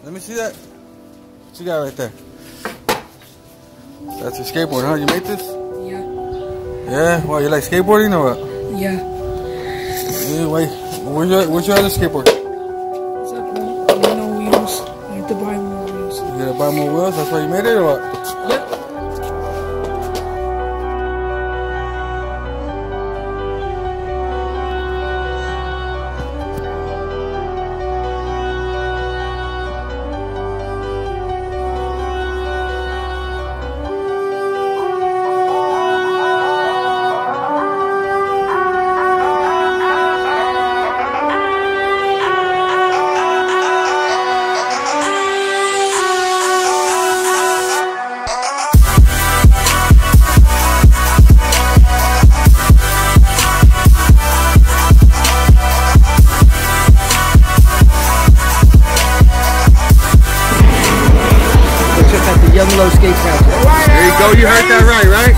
Let me see that. What you got right there? That's your skateboard, huh? You made this? Yeah. Yeah? Why, you like skateboarding or what? Yeah. Yeah, wait. Where's your other skateboard? It's at home. No wheels. I have to buy more wheels. You gotta buy more wheels? That's why you made it or what? Yep. Young Low Skate Project. There you go, you heard that right?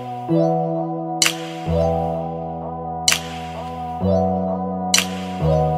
Yeah.